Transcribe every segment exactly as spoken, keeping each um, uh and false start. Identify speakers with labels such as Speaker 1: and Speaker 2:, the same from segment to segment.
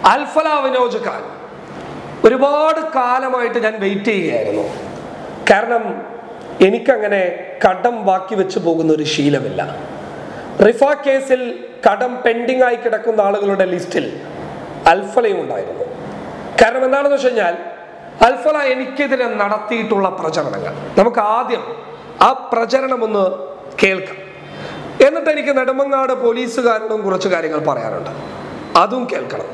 Speaker 1: അൽഫല വിനോജ് ഖാൻ ഒരുപാട് കാലമായിട്ട് ഞാൻ വെയിറ്റ് ചെയ്യുകയായിരുന്നു. കാരണം എനിക്കങ്ങനെ കടം ബാക്കി വെച്ച് പോകുന്ന ഒരു ശീലമില്ല. റിഫ കേസിൽ കടം പെൻഡിങ് ആയി കിടക്കുന്ന ആളുകളുടെ ലിസ്റ്റിൽ അൽഫലയും ഉണ്ടായിരുന്നു. കാരണം എന്താണെന്ന് വെച്ച് കഴിഞ്ഞാൽ അൽഫല എനിക്കെതിരെ നടത്തിയിട്ടുള്ള പ്രചരണങ്ങൾ നമുക്ക് ആദ്യം ആ പ്രചരണം ഒന്ന് കേൾക്കാം. എന്നിട്ട് എനിക്ക് നെടുമങ്ങാട് പോലീസുകാരോടും കുറച്ച് കാര്യങ്ങൾ പറയാനുണ്ട്, അതും കേൾക്കണം.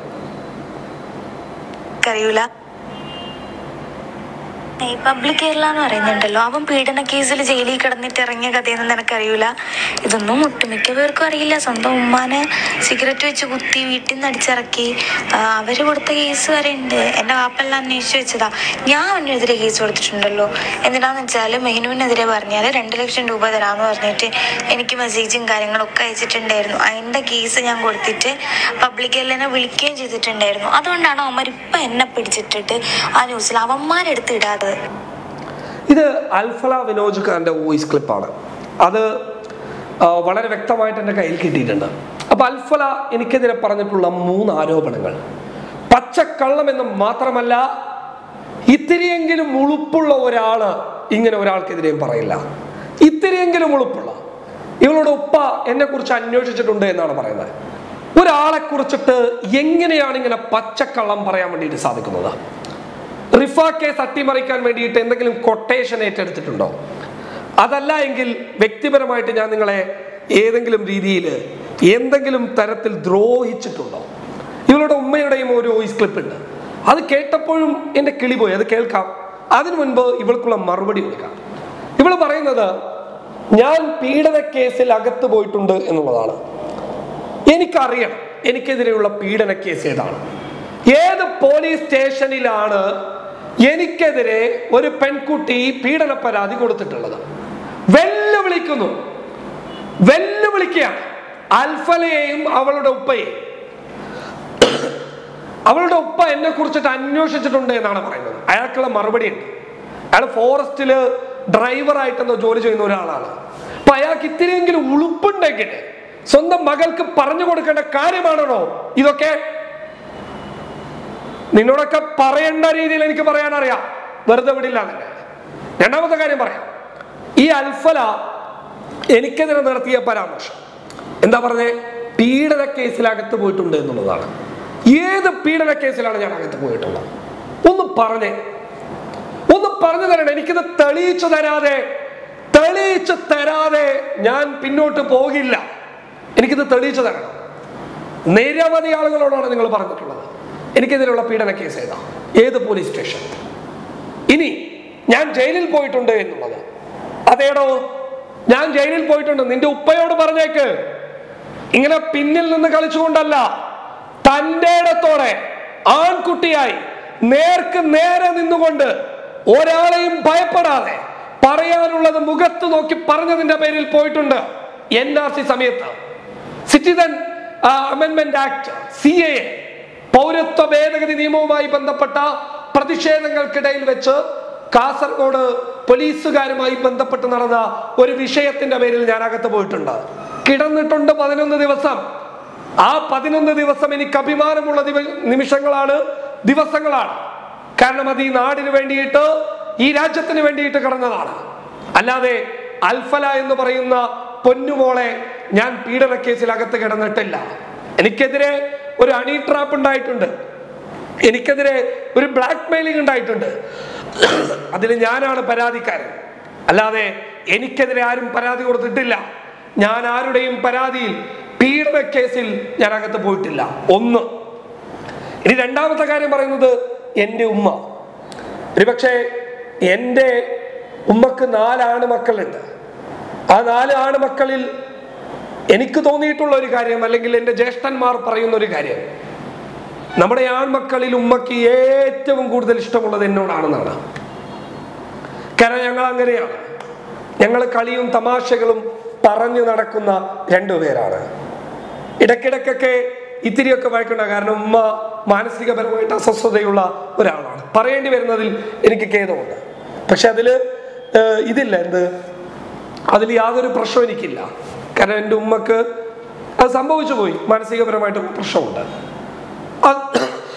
Speaker 2: പബ്ലിക് കേരള എന്ന് പറയുന്നുണ്ടല്ലോ, അവൻ പീഡന കേസിൽ ജയിലിൽ കിടന്നിട്ട് ഇറങ്ങിയ കഥയൊന്നും നിനക്കറിയൂല. ഇതൊന്നും ഒട്ടുമിക്ക പേർക്കും അറിയില്ല. സ്വന്തം ഉമ്മാനെ സിഗരറ്റ് വെച്ച് കുത്തി വീട്ടിൽ നിന്ന് അടിച്ചിറക്കി അവര് കൊടുത്ത കേസ് വരെ ഉണ്ട്. എന്റെ വാപ്പെല്ലാം അന്വേഷിച്ച് വെച്ചതാ. ഞാൻ അവനെതിരെ കേസ് കൊടുത്തിട്ടുണ്ടല്ലോ. എന്തിനാന്ന് വെച്ചാൽ മെഹ്നുവിനെതിരെ പറഞ്ഞാൽ രണ്ട് ലക്ഷം രൂപ തരാമെന്ന് പറഞ്ഞിട്ട് എനിക്ക് മെസ്സേജും കാര്യങ്ങളൊക്കെ അയച്ചിട്ടുണ്ടായിരുന്നു. അതിന്റെ കേസ് ഞാൻ കൊടുത്തിട്ട് പബ്ലിക് കേരളനെ വിളിക്കുകയും ചെയ്തിട്ടുണ്ടായിരുന്നു. അതുകൊണ്ടാണ് അവന്മാർ ഇപ്പൊ എന്നെ പിടിച്ചിട്ടിട്ട് ആ ന്യൂസിൽ അവന്മാരെടുത്ത് ഇടാതെ.
Speaker 1: ഇത് അൽഫല വിനോജ് ഖാന്റെ വോയിസ് ക്ലിപ്പാണ്. അത് വളരെ വ്യക്തമായിട്ട് എൻ്റെ കയ്യിൽ കിട്ടിയിട്ടുണ്ട്. അപ്പൊ അൽഫല എനിക്കെതിരെ പറഞ്ഞിട്ടുള്ള മൂന്ന് ആരോപണങ്ങൾ പച്ചക്കള്ളം എന്ന് മാത്രമല്ല, ഇത്തിരിയെങ്കിലും ഉളുപ്പുള്ള ഒരാള് ഇങ്ങനെ ഒരാൾക്കെതിരെയും പറയില്ല. ഇത്തിരിയെങ്കിലും ഉളുപ്പുള്ള ഇവളുടെ ഉപ്പ എന്നെ കുറിച്ച് അന്വേഷിച്ചിട്ടുണ്ട് എന്നാണ് പറയുന്നത്. ഒരാളെ കുറിച്ചിട്ട് എങ്ങനെയാണ് ഇങ്ങനെ പച്ചക്കള്ളം പറയാൻ വേണ്ടിയിട്ട് സാധിക്കുന്നത്? റിഫ കേസ് അട്ടിമറിക്കാൻ വേണ്ടിയിട്ട് എന്തെങ്കിലും കൊട്ടേഷൻ ഏറ്റെടുത്തിട്ടുണ്ടോ? അതല്ല എങ്കിൽ വ്യക്തിപരമായിട്ട് ഞാൻ നിങ്ങളെ ഏതെങ്കിലും രീതിയിൽ എന്തെങ്കിലും തരത്തിൽ ദ്രോഹിച്ചിട്ടുണ്ടോ? ഇവളുടെ ഉമ്മയുടെയും ഒരു വോയിസ് ക്ലിപ്പ് ഉണ്ട്. അത് കേട്ടപ്പോഴും എൻ്റെ കിളി പോയി. അത് കേൾക്കാം. അതിനു മുൻപ് ഇവൾക്കുള്ള മറുപടി കൊടുക്കാം. ഇവൾ പറയുന്നത് ഞാൻ പീഡന കേസിൽ അകത്ത് പോയിട്ടുണ്ട് എന്നുള്ളതാണ്. എനിക്കറിയണം എനിക്കെതിരെയുള്ള പീഡന കേസ് ഏതാണ്, ഏത് പോലീസ് സ്റ്റേഷനിലാണ് എനിക്കെതിരെ ഒരു പെൺകുട്ടി പീഡന പരാതി കൊടുത്തിട്ടുള്ളത്. വെല്ലുവിളിക്കുന്നു, വെല്ലുവിളിക്കുകയാണ് അൽഫലയെയും അവളുടെ ഉപ്പയെയും. അവളുടെ ഉപ്പ എന്നെ കുറിച്ചിട്ട് അന്വേഷിച്ചിട്ടുണ്ട് എന്നാണ് പറയുന്നത്. അയാൾക്കുള്ള മറുപടി ഉണ്ട്. അയാൾ ഫോറസ്റ്റില് ഡ്രൈവറായിട്ടെന്തോ ജോലി ചെയ്യുന്ന ഒരാളാണ്. അപ്പൊ അയാൾക്ക് ഇത്തിരിയെങ്കിലും ഉളുപ്പുണ്ടെങ്കിൽ സ്വന്തം മകൾക്ക് പറഞ്ഞു കൊടുക്കേണ്ട കാര്യമാണോ ഇതൊക്കെ? നിന്നോടൊക്കെ പറയേണ്ട രീതിയിൽ എനിക്ക് പറയാൻ അറിയാം, വെറുതെ വിടില്ല തന്നെ. രണ്ടാമത്തെ കാര്യം പറയാം. ഈ അൽഫല എനിക്കെതിരെ നടത്തിയ പരാമർശം എന്താ പറഞ്ഞേ? പീഡന കേസിൽ അകത്ത് പോയിട്ടുണ്ട് എന്നുള്ളതാണ്. ഏത് പീഡന കേസിലാണ് ഞാൻ അകത്ത് പോയിട്ടുള്ളത്? ഒന്ന് പറഞ്ഞേ, ഒന്ന് പറഞ്ഞു തരണം. എനിക്കിത് തെളിയിച്ചു തരാതെ തെളിയിച്ചു തരാതെ ഞാൻ പിന്നോട്ട് പോകില്ല. എനിക്കിത് തെളിയിച്ചു തരണം. നിരവധി ആളുകളോടാണ് നിങ്ങൾ പറഞ്ഞിട്ടുള്ളത് എനിക്കെതിരെയുള്ള പീഡന കേസ് ഏതാ, ഏത് പോലീസ് സ്റ്റേഷൻ. ഇനി ഞാൻ ജയിലിൽ പോയിട്ടുണ്ട് എന്നുള്ളത്, അതേടോ ഞാൻ ജയിലിൽ പോയിട്ടുണ്ട്. നിന്റെ ഉപ്പയോട് പറഞ്ഞേക്ക്. ഇങ്ങനെ പിന്നിൽ നിന്ന് കളിച്ചുകൊണ്ടല്ല, തന്റെ ഇടത്തോടെ ആൺകുട്ടിയായി നേർക്ക് നേരെ നിന്നുകൊണ്ട് ഒരാളെയും ഭയപ്പെടാതെ പറയാനുള്ളത് മുഖത്ത് നോക്കി പറഞ്ഞതിന്റെ പേരിൽ പോയിട്ടുണ്ട്. എൻ ആർ സി സമയത്ത് സിറ്റിസൺ അമെൻമെന്റ് ആക്ട്, സി എ പൗരത്വ ഭേദഗതി നിയമവുമായി ബന്ധപ്പെട്ട പ്രതിഷേധങ്ങൾക്കിടയിൽ വെച്ച് കാസർഗോഡ് പോലീസുകാരുമായി ബന്ധപ്പെട്ട് നടന്ന ഒരു വിഷയത്തിന്റെ പേരിൽ ഞാൻ അകത്ത് പോയിട്ടുണ്ട്. കിടന്നിട്ടുണ്ട് പതിനൊന്ന് ദിവസം. ആ പതിനൊന്ന് ദിവസം എനിക്ക് അഭിമാനമുള്ള നിമിഷങ്ങളാണ്, ദിവസങ്ങളാണ്. കാരണം അത് ഈ നാടിന് വേണ്ടിയിട്ട്, ഈ രാജ്യത്തിന് വേണ്ടിയിട്ട് കടന്നതാണ്. അല്ലാതെ അൽഫല എന്ന് പറയുന്ന പൊന്നുമോളെ ഞാൻ പീഡന കേസിൽ അകത്ത് കിടന്നിട്ടില്ല. എനിക്കെതിരെ ഒരു ഹണി ട്രാപ്പ് ഉണ്ടായിട്ടുണ്ട്, എനിക്കെതിരെ ഒരു ബ്ലാക്ക് മെയിലിംഗ് ഉണ്ടായിട്ടുണ്ട്. അതിൽ ഞാനാണ് പരാതിക്കാരൻ. അല്ലാതെ എനിക്കെതിരെ ആരും പരാതി കൊടുത്തിട്ടില്ല. ഞാൻ ആരുടെയും പരാതിയിൽ പീഡന കേസിൽ ഞാൻ അകത്ത് പോയിട്ടില്ല. ഒന്ന്. ഇനി രണ്ടാമത്തെ കാര്യം പറയുന്നത് എൻ്റെ ഉമ്മ. ഒരുപക്ഷെ എൻ്റെ ഉമ്മക്ക് നാലാണ് മക്കളുണ്ട്. ആ നാല് ആൺമക്കളിൽ എനിക്ക് തോന്നിയിട്ടുള്ള ഒരു കാര്യം, അല്ലെങ്കിൽ എൻ്റെ ജ്യേഷ്ഠന്മാർ പറയുന്ന ഒരു കാര്യം, നമ്മുടെ ആൺമക്കളിൽ ഉമ്മക്ക് ഏറ്റവും കൂടുതൽ ഇഷ്ടമുള്ളത് എന്നോടാണെന്നാണ്. കാരണം ഞങ്ങൾ അങ്ങനെയാണ്. ഞങ്ങൾ കളിയും തമാശകളും പറഞ്ഞു നടക്കുന്ന രണ്ടുപേരാണ്. ഇടയ്ക്കിടയ്ക്കൊക്കെ ഇത്തിരിയൊക്കെ വഴക്കുണ്ടാകും. കാരണം ഉമ്മ മാനസികപരമായിട്ട് അസ്വസ്ഥതയുള്ള ഒരാളാണ്. പറയേണ്ടി വരുന്നതിൽ എനിക്ക് ഖേദമുണ്ട്. പക്ഷെ അതില് ഇതില്ല, എന്ത് അതിൽ യാതൊരു പ്രശ്നവും എനിക്കില്ല. കാരണം എൻ്റെ ഉമ്മക്ക് അത് സംഭവിച്ചു പോയി, മാനസികപരമായിട്ട് പ്രശ്നമുണ്ട്.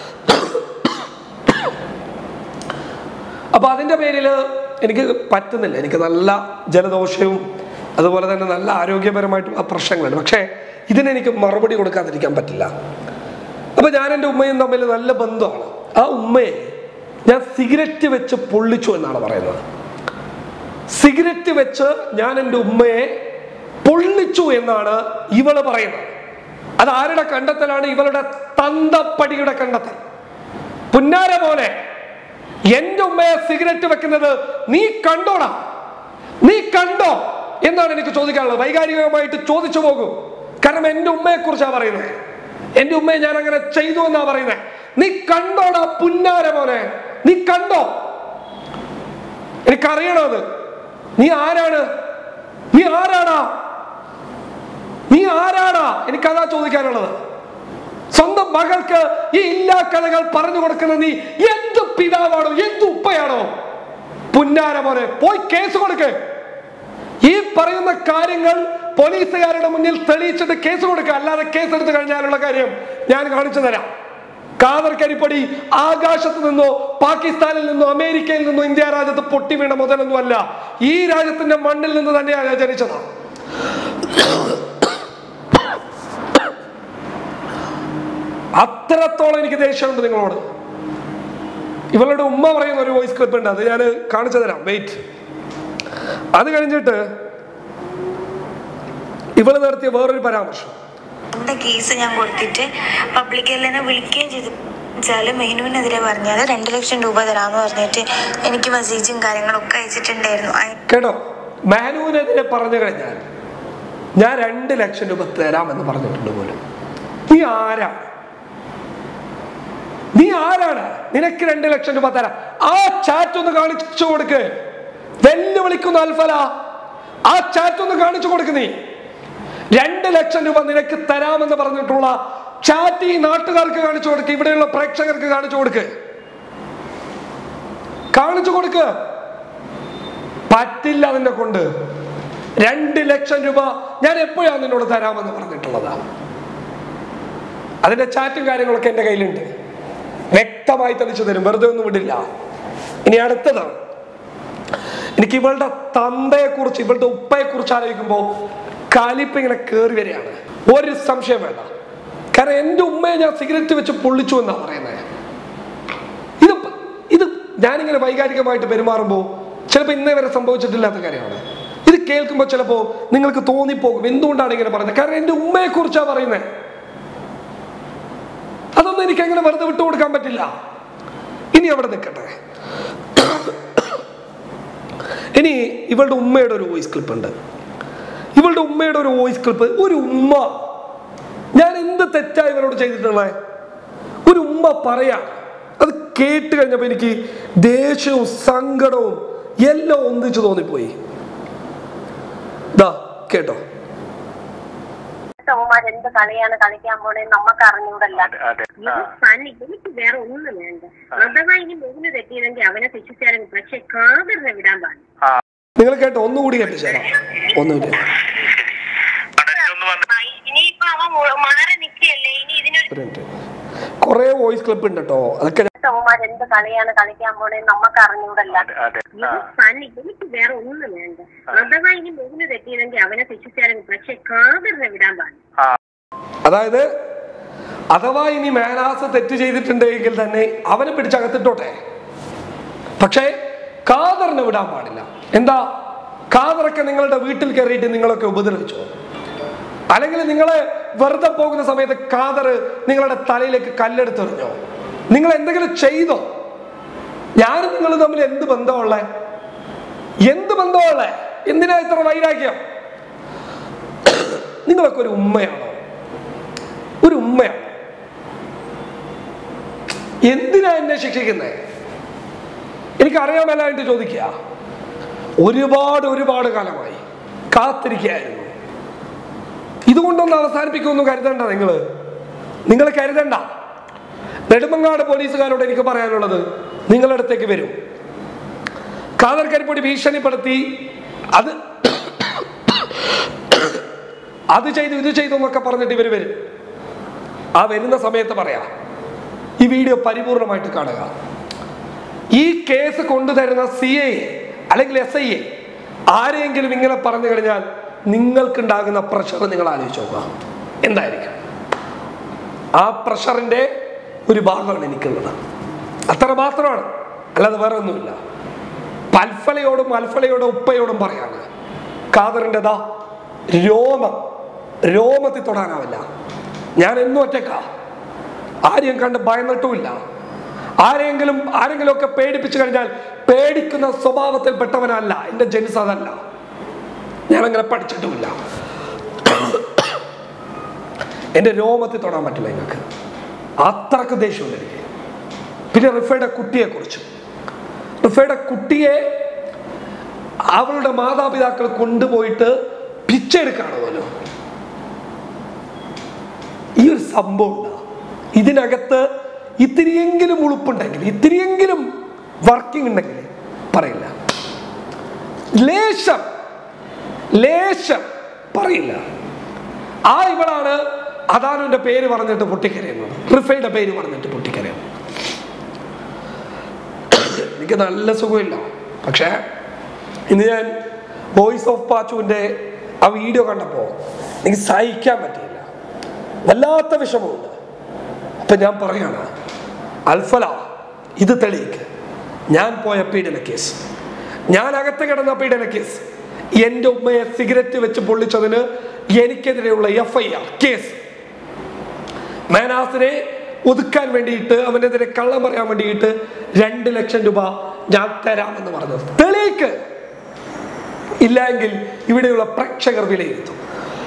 Speaker 1: അപ്പോൾ അതിൻ്റെ പേരിൽ എനിക്ക് പറ്റുന്നില്ല. എനിക്ക് നല്ല ജലദോഷവും അതുപോലെ തന്നെ നല്ല ആരോഗ്യപരമായിട്ടുള്ള പ്രശ്നങ്ങളുണ്ട്. പക്ഷേ ഇതിനെനിക്ക് മറുപടി കൊടുക്കാതിരിക്കാൻ പറ്റില്ല. അപ്പോൾ ഞാൻ എൻ്റെ ഉമ്മയും തമ്മിൽ നല്ല ബന്ധമാണ്. ആ ഉമ്മയെ ഞാൻ സിഗരറ്റ് വെച്ച് പൊള്ളിച്ചു എന്നാണ് പറയുന്നത്. സിഗരറ്റ് വെച്ച് ഞാൻ എൻ്റെ ഉമ്മയെ പൊള്ളിച്ചു എന്നാണ് ഇവള് പറയുന്നത്. അത് ആരുടെ കണ്ടെത്തലാണ്? ഇവളുടെ തന്തപ്പടിയുടെ കണ്ടെത്തൽ. പുന്നാര പോലെ എൻ്റെ ഉമ്മയെ സിഗരറ്റ് വെക്കുന്നത് നീ കണ്ടോടാ, നീ കണ്ടോ എന്നാണ് എനിക്ക് ചോദിക്കാനുള്ളത്. വൈകാരികമായിട്ട് ചോദിച്ചു പോകും. കാരണം എൻ്റെ ഉമ്മയെ കുറിച്ചാണ് പറയുന്നത്. എൻ്റെ ഉമ്മയെ ഞാൻ അങ്ങനെ ചെയ്തു എന്നാ പറയുന്നത്. നീ കണ്ടോടാ പുന്നാര മോനെ, നീ കണ്ടോ? എനിക്കറിയണോ അത്? നീ ആരാണ്? നീ ആരാടാ? നീ ആരാടാ? എനിക്കതാ ചോദിക്കാനുള്ളത്. സ്വന്തം മകൾക്ക് ഈ ഇല്ലാ കഥകൾ പറഞ്ഞു കൊടുക്കുന്ന നീ എന്ത് പിതാവാണോ, എന്ത് ഉപ്പയാണോ? പുന്നാര മോനെ, പോയി കേസ് കൊടുക്ക്. ഈ പറയുന്ന കാര്യങ്ങൾ പോലീസുകാരുടെ മുന്നിൽ തെളിയിച്ചിട്ട് കേസ് കൊടുക്കുക. അല്ലാതെ കേസ് എടുത്തു കഴിഞ്ഞാലുള്ള കാര്യം ഞാൻ കാണിച്ചു തരാം. കാദർ കരിപ്പടി ആകാശത്ത് നിന്നോ പാകിസ്ഥാനിൽ നിന്നോ അമേരിക്കയിൽ നിന്നോ ഇന്ത്യ രാജ്യത്ത് പൊട്ടി വീണ മുതലൊന്നും അല്ല. ഈ രാജ്യത്തിന്റെ മണ്ണിൽ നിന്ന് തന്നെയാണ് ജനിച്ചത്. അത്രത്തോളം എനിക്ക് ദേഷ്യമുണ്ട് നിങ്ങളോട്. ഇവളുടെ ഉമ്മ പറയുന്ന ഒരു വോയിസ് ക്ലിപ്പ് ഉണ്ട്, അത് ഞാൻ കാണിച്ചു തരാം. വെയിറ്റ്. അത് കഴിഞ്ഞിട്ട് ഇവള് നടത്തിയ വേറൊരു പരാമർശം.
Speaker 2: കേസ് ഞാൻ കൊടുത്തിട്ട് പബ്ലിക്കെല്ലാം വിളിക്കുകയും ചെയ്തു വെച്ചാല് മെഹ്നുവിനെതിരെ പറഞ്ഞാൽ രണ്ടു ലക്ഷം രൂപ തരാന്ന് പറഞ്ഞിട്ട് എനിക്ക് മെസ്സേജും കാര്യങ്ങളൊക്കെ അയച്ചിട്ടുണ്ടായിരുന്നു.
Speaker 1: കേട്ടോ, മെഹ്നുവിനെതിരെ പറഞ്ഞു കഴിഞ്ഞാൽ ഞാൻ രണ്ട് ലക്ഷം രൂപ തരാമെന്ന് പറഞ്ഞിട്ടുണ്ട് പോലും. നീ ആരാ? നീ ആരാണ്? നിനക്ക് രണ്ട് ലക്ഷം രൂപ തരാം. ആ ചാറ്റ് ഒന്ന് കാണിച്ചു കൊടുക്ക്. വെല്ലുവിളിക്കുന്ന അൽഫല, ആ ചാറ്റ് ഒന്ന് കാണിച്ചു കൊടുക്ക്. നീ രണ്ട് ലക്ഷം രൂപ നിനക്ക് തരാമെന്ന് പറഞ്ഞിട്ടുള്ള ചാറ്റ് ഈ നാട്ടുകാർക്ക് കാണിച്ചു കൊടുക്ക്, ഇവിടെയുള്ള പ്രേക്ഷകർക്ക് കാണിച്ചു കൊടുക്ക്, കാണിച്ചു കൊടുക്ക്. പറ്റില്ല അതിനെ കൊണ്ട്. രണ്ട് ലക്ഷം രൂപ ഞാൻ എപ്പോഴാണ് നിന്നോട് തരാമെന്ന് പറഞ്ഞിട്ടുള്ളതാ? അതിന്റെ ചാറ്റും കാര്യങ്ങളൊക്കെ എന്റെ കയ്യിലുണ്ട്. വ്യക്തമായി തെളിച്ചു തരും, വെറുതെ ഒന്നും വിടില്ല. ഇനി അടുത്തതാണ്, എനിക്ക് ഇവളുടെ തന്തയെ കുറിച്ച്, ഇവളുടെ ഉപ്പയെ കുറിച്ച് ആലോചിക്കുമ്പോൾ കലിപ്പ് ഇങ്ങനെ കയറി വരികയാണ്. ഒരു സംശയം വേണ്ട. കാരണം എൻ്റെ ഉമ്മയെ ഞാൻ സിഗരറ്റ് വെച്ച് പൊള്ളിച്ചു എന്നാ പറയുന്നത്. ഇത് ഇത് ഞാനിങ്ങനെ വൈകാരികമായിട്ട് പെരുമാറുമ്പോൾ ചിലപ്പോൾ ഇന്നേ വരെ സംഭവിച്ചിട്ടില്ലാത്ത കാര്യമാണ്. ഇത് കേൾക്കുമ്പോൾ ചിലപ്പോൾ നിങ്ങൾക്ക് തോന്നിപ്പോകും എന്തുകൊണ്ടാണ് ഇങ്ങനെ പറയുന്നത്. കാരണം എൻ്റെ ഉമ്മയെ കുറിച്ചാണ് പറയുന്നത്. അതൊന്നും എനിക്ക് അങ്ങനെ വെറുതെ വിട്ടുകൊടുക്കാൻ പറ്റില്ല. ഇനി അവിടെ നിൽക്കട്ടെ. ഇനി ഇവളുടെ ഉമ്മയുടെ ഒരു വോയിസ് ക്ലിപ്പ് ഉണ്ട്. ഇവളുടെ ഉമ്മയുടെ ഒരു വോയിസ് ക്ലിപ്പ്. ഒരു ഉമ്മ, ഞാൻ എന്ത് തെറ്റായി ഇവരോട് ചെയ്തിട്ടുള്ളത്? ഒരു ഉമ്മ പറയാ. അത് കേട്ട് കഴിഞ്ഞപ്പോൾ എനിക്ക് ദേഷ്യവും സങ്കടവും എല്ലാം ഒന്നിച്ചു തോന്നിപ്പോയി. ദാ കേട്ടോ.
Speaker 3: എന്ത് കളിയാണ് കളിക്കാൻ പോണേ നമുക്ക് അറിഞ്ഞൂടല്ല. എനിക്ക് വേറെ ഒന്നും വേണ്ട. അഥവാ ഇനി മൂന്ന് തെറ്റിയില്ലെങ്കിൽ അവനെ ശിക്ഷിച്ചാലും, പക്ഷെ കാതറിനെ വിടാൻ പാടില്ല.
Speaker 1: നിങ്ങൾ കേട്ടോ, ഒന്നുകൂടി കേട്ടു ചേരാം. ഒന്നുകൂടി.
Speaker 3: ഇനിയിപ്പോ അവൻ മാറി നിൽക്കുകയല്ലേ, ഇനി ഇതിനൊരു
Speaker 1: കൊറേ വോയിസ് ക്ലിപ്പ് ഉണ്ട് കേട്ടോ. അതൊക്കെ
Speaker 3: എന്ത് കളിയാണ് കളിക്കാൻ പോണേ നമുക്ക് അറിഞ്ഞൂടല്ല. എനിക്ക് വേറെ ഒന്നും വേണ്ട. അഥവാ ഇനി മൂന്ന് തെറ്റിയില്ലെങ്കിൽ അവനെ ശിക്ഷിച്ചാലും, പക്ഷെ കാതറിനെ വിടാൻ പാടില്ല.
Speaker 1: അതായത് അഥവാ ഇനി മേനാസ് തെറ്റ് ചെയ്തിട്ടുണ്ടെങ്കിൽ തന്നെ അവനെ പിടിച്ചകത്തിട്ടോട്ടെ, പക്ഷേ കാദറിനെ വിടാൻ പാടില്ല. എന്താ? കാദറൊക്കെ നിങ്ങളുടെ വീട്ടിൽ കയറിയിട്ട് നിങ്ങളൊക്കെ ഉപദ്രവിച്ചോ? അല്ലെങ്കിൽ നിങ്ങളെ വെറുതെ പോകുന്ന സമയത്ത് കാദർ നിങ്ങളുടെ തലയിലേക്ക് കല്ലെടുത്തെറിഞ്ഞോ? നിങ്ങൾ എന്തെങ്കിലും ചെയ്തോ? ഞാനും നിങ്ങൾ തമ്മിൽ എന്ത് ബന്ധമുള്ളേ? എന്ത് ബന്ധമുള്ളേ? എന്തിനാ ഇത്ര വൈരാഗ്യം? നിങ്ങളൊക്കെ ഒരു ഉമ്മയാണോ? ഒരു ഉമ്മയാണോ? എന്തിനാ എന്നെ ശിക്ഷിക്കുന്നേ? എനിക്കറിയാമല്ലായിട്ട് ചോദിക്കുക. ഒരുപാട് ഒരുപാട് കാലമായി കാത്തിരിക്കുകയായിരുന്നു. ഇതുകൊണ്ടൊന്ന് അവസാനിപ്പിക്കുമെന്ന് കരുതണ്ട. നിങ്ങൾ നിങ്ങൾ കരുതണ്ട. നെടുമങ്ങാട് പോലീസുകാരോട് എനിക്ക് പറയാനുള്ളത്, നിങ്ങളുടെ അടുത്തേക്ക് വരും. കാദർ കരിപ്പൊടി ഭീഷണിപ്പെടുത്തി അത് അത് ചെയ്തു ഇത് ചെയ്തു എന്നൊക്കെ പറഞ്ഞിട്ട് ഇവർ വരും. ആ വരുന്ന സമയത്ത് പറയാ, ഈ വീഡിയോ പരിപൂർണമായിട്ട് കാണുക. ഈ കേസ് കൊണ്ടുതരുന്ന സി ഐ അല്ലെങ്കിൽ എസ് ഐ എ ആരെങ്കിലും ഇങ്ങനെ പറഞ്ഞു കഴിഞ്ഞാൽ നിങ്ങൾക്കുണ്ടാകുന്ന പ്രഷർ നിങ്ങൾ ആലോചിച്ച് നോക്കുക എന്തായിരിക്കും. ആ പ്രഷറിന്റെ ഒരു ഭാഗമാണ് എനിക്കുള്ളത്. അത്ര മാത്രമാണ്, അല്ലാതെ വേറെ ഒന്നുമില്ല. അൽഫലയോടും അൽഫലയോടും ഉപ്പയോടും പറയാണ്, ഖാദറിൻ്റെതാ രോമം രോമത്തിൽ തൊടാനാവില്ല. ഞാൻ എന്നും ഒറ്റക്കാ, ആരെയും കണ്ട് ഭയന്നിട്ടുമില്ല. ആരെങ്കിലും ആരെങ്കിലും ഒക്കെ പേടിപ്പിച്ചു കഴിഞ്ഞാൽ പേടിക്കുന്ന സ്വഭാവത്തിൽ പെട്ടവനല്ല. എന്റെ ജനിസ് അതല്ല, ഞാനങ്ങനെ പഠിച്ചിട്ടുമില്ല. എന്റെ രോമത്തിൽ തൊടാൻ പറ്റില്ല നിങ്ങൾക്ക്, അത്രക്ക് ദേഷ്യമുണ്ട് എനിക്ക്. പിന്നെ റിഫയുടെ കുട്ടിയെ കുറിച്ച്, റിഫയുടെ കുട്ടിയെ അവളുടെ മാതാപിതാക്കൾ കൊണ്ടുപോയിട്ട് പിച്ചെടുക്കാണോ പോലോ. ഈ ഒരു സംഭവം ഉണ്ടാ ഇതിനകത്ത് ഇത്തിരിയെങ്കിലും ഉളുപ്പുണ്ടെങ്കിൽ, ഇത്തിരിയെങ്കിലും വർക്കിംഗ് ഉണ്ടെങ്കിൽ പറയില്ല. ലേശം ലേശം പറയില്ല. ആ ഇവളാണ് അദാനുവിന്റെ പേര് പറഞ്ഞിട്ട് പൊട്ടിക്കരയുന്നത്, റിഫയുടെ പേര് പറഞ്ഞിട്ട് പൊട്ടിക്കരയുന്നത്. എനിക്ക് നല്ല സുഖമില്ല. പക്ഷെ ഇന്ന് ഞാൻ വോയിസ് ഓഫ് പാച്ചുവിന്റെ ആ വീഡിയോ കണ്ടപ്പോ എനിക്ക് സഹിക്കാൻ പറ്റിയില്ല, വല്ലാത്ത വിഷമമുണ്ട്. അപ്പൊ ഞാൻ പറയാണ്, അൽഫല ഇത് തെളിയിക്ക്. ഞാൻ പോയ പീഡന കേസ്, ഞാൻ അകത്ത് കിടന്ന പീഡന കേസ്, എന്റെ ഉമ്മയെ സിഗരറ്റ് വെച്ച് പൊള്ളിച്ചതിന് എനിക്കെതിരെയുള്ള എഫ് ഐ ആർ കേസ്, മാനാസിനെ ഒതുക്കാൻ വേണ്ടിയിട്ട് അവനെതിരെ കള്ളം പറയാൻ വേണ്ടിയിട്ട് രണ്ട് ലക്ഷം രൂപ ഞാൻ തരാമെന്ന് പറഞ്ഞത് തെളിയിക്ക്. ഇല്ലെങ്കിൽ ഇവിടെയുള്ള പ്രേക്ഷകർ വിലയിരുത്തും.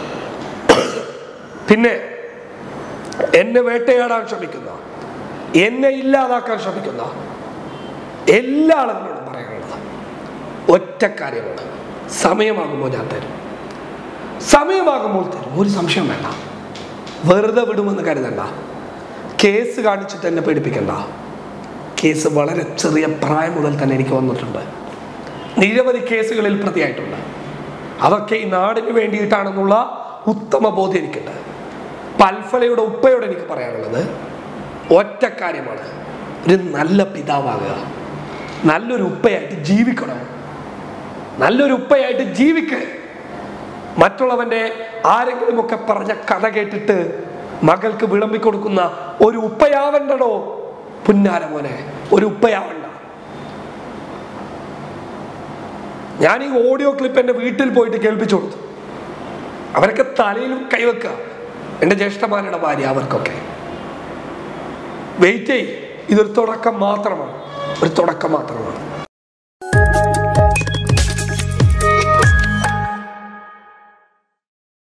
Speaker 1: പിന്നെ എന്നെ വേട്ടയാടാൻ ശ്രമിക്കുന്ന, എന്നെ ഇല്ലാതാക്കാൻ ശ്രമിക്കുന്ന എല്ലാ ആളുകളോടും പറയാനുള്ളത് ഒറ്റ കാര്യമാണ്, സമയമാകുമ്പോൾ ഞാൻ തരും, സമയമാകുമ്പോൾ തരും. ഒരു സംശയം വേണ്ട, വെറുതെ വിടുമെന്ന് കരുതണ്ട, കേസ് കാണിച്ചിട്ട് എന്നെ പേടിപ്പിക്കണ്ട. കേസ് വളരെ ചെറിയ പ്രായം മുതൽ തന്നെ എനിക്ക് വന്നിട്ടുണ്ട്, നിരവധി കേസുകളിൽ പ്രതിയായിട്ടുണ്ട്. അതൊക്കെ ഈ നാടിന് വേണ്ടിയിട്ടാണെന്നുള്ള ഉത്തമ ബോധ്യം എനിക്കുണ്ട്. അൽഫലയുടെ ഉപ്പയോട് എനിക്ക് പറയാനുള്ളത് ഒറ്റ കാര്യമാണ്, ഒരു നല്ല പിതാവാകുക, നല്ലൊരു ഉപ്പയായിട്ട് ജീവിക്കണം, നല്ലൊരു ഉപ്പയായിട്ട് ജീവിക്ക്. മറ്റുള്ളവന്റെ ആരെങ്കിലും ഒക്കെ പറഞ്ഞ കഥ കേട്ടിട്ട് മകൾക്ക് വിളമ്പിക്കൊടുക്കുന്ന ഒരു ഉപ്പയാവണ്ടോ പുന്നാര മോനെ, ഒരു ഉപ്പയാവണ്ട. ഞാൻ ഈ ഓഡിയോ ക്ലിപ്പ് എൻ്റെ വീട്ടിൽ പോയിട്ട് കേൾപ്പിച്ചു കൊടുത്തു. അവരൊക്കെ തലയിലും കൈവെക്കുക, എൻ്റെ ജ്യേഷ്ഠന്മാരുടെ ഭാര്യ, അവർക്കൊക്കെ വെയിറ്റ് ചെയ്യ്. ഇതൊരു തുടക്കം മാത്രമാണ്, ഒരു തുടക്കം മാത്രമാണ്.